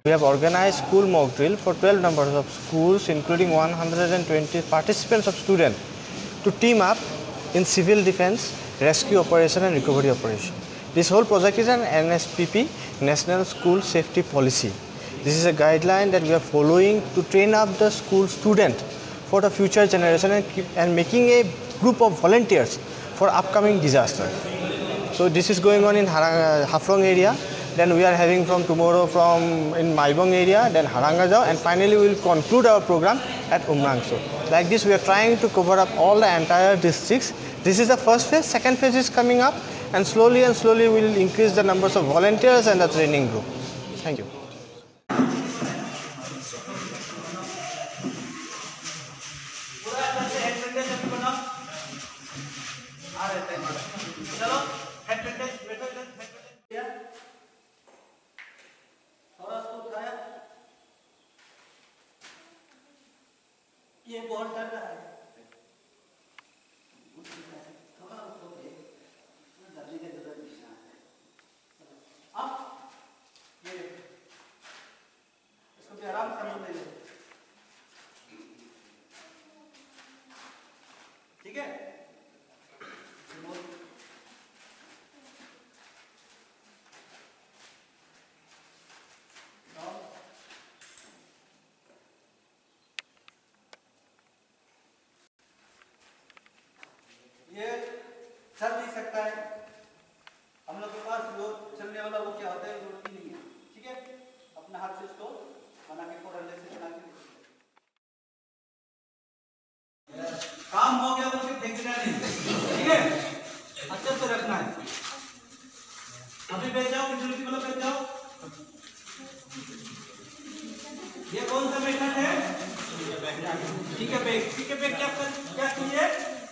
We have organized school mock drill for 12 numbers of schools, including 120 participants of students, to team up in civil defense, rescue operation and recovery operation. This whole project is an NSPP, National School Safety Policy. This is a guideline that we are following to train up the school student for the future generation and making a group of volunteers for upcoming disaster. So this is going on in Haflong area. Then we are having from tomorrow in Maibong area, then Harangajao, and finally we will conclude our program at Umrangso. Like this, we are trying to cover up all the entire districts. This is the first phase. Second phase is coming up, and slowly we will increase the numbers of volunteers and the training group. Thank you. ये बहुत ज्यादा है अब ये इसको भी आराम से समझ लीजिए, ठीक है। ये चल नहीं सकता है, हम लोग के पास जो चलने वाला वो क्या होता है, जरूरत ही नहीं है, ठीक है। अपने हाथ से इसको बना के कोडले से बना के काम हो गया तो फिर फेंकना नहीं, ठीक है, अच्छे से रखना है। अभी बैठ जाओ, बिजली वाला बैठ जाओ। ये कौन सा मेथड है? ठीक है बैग, ठीक है बैग क्या कीजिए,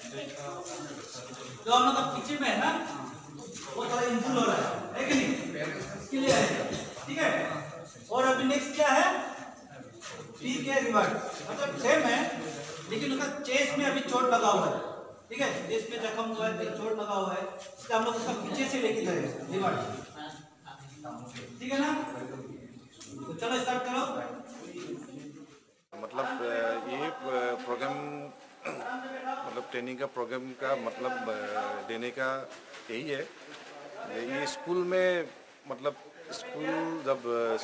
जो हम लोग पीछे में है ना वो थोड़ा इंफुल हो रहा है कि नहीं, इसके लिए है, ठीक है। और अभी नेक्स्ट क्या है, ठीक है रिवर्स, मतलब सेम है लेकिन उसका चेस्ट में अभी चोट लगा हुआ है, ठीक है, चेस्ट में जख्म हुआ है, चोट लगा हुआ है, इसलिए हम लोग उसका पीछे से लेके जाएंगे रिवर्स, ठीक है ना। तो चलो स्टार्ट करो। मतलब ये प्रोग्राम मतलब ट्रेनिंग का प्रोग्राम का मतलब देने का यही है। ये स्कूल में मतलब जब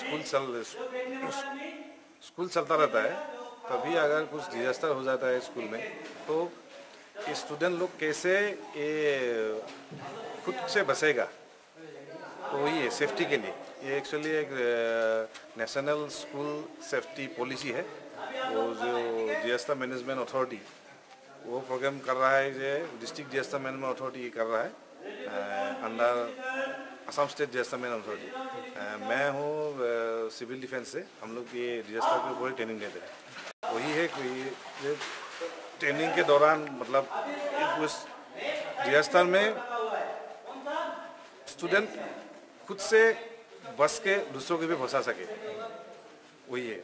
स्कूल चलता रहता है तभी अगर कुछ डिजास्टर हो जाता है स्कूल में तो स्टूडेंट लोग कैसे ये खुद से बचेगा, तो वही है सेफ्टी के लिए। ये एक्चुअली एक नेशनल स्कूल सेफ्टी पॉलिसी है, वो जो डिजास्टर मैनेजमेंट अथॉरिटी वो प्रोग्राम कर रहा है, जो डिस्ट्रिक्ट डिजास्टर मैनेजमेंट अथॉरिटी कर रहा है under Assam state disaster management authority. मैं हूँ सिविल डिफेंस से, हम लोग ये डिजास्टर के ऊपर ट्रेनिंग देते हैं। वही है कि ये ट्रेनिंग के दौरान मतलब उस डिजास्टर में स्टूडेंट खुद से बच के दूसरों को भी बचा सके, वही है।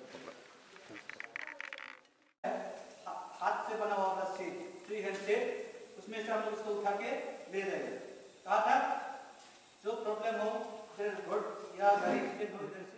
हाथ से बना हुआ सीट, फ्री हैंड सेट, उसमें से हम लोग उसको उठा के ले जाएंगे। कहा था जो प्रॉब्लम हो फिर रोड या गाड़ी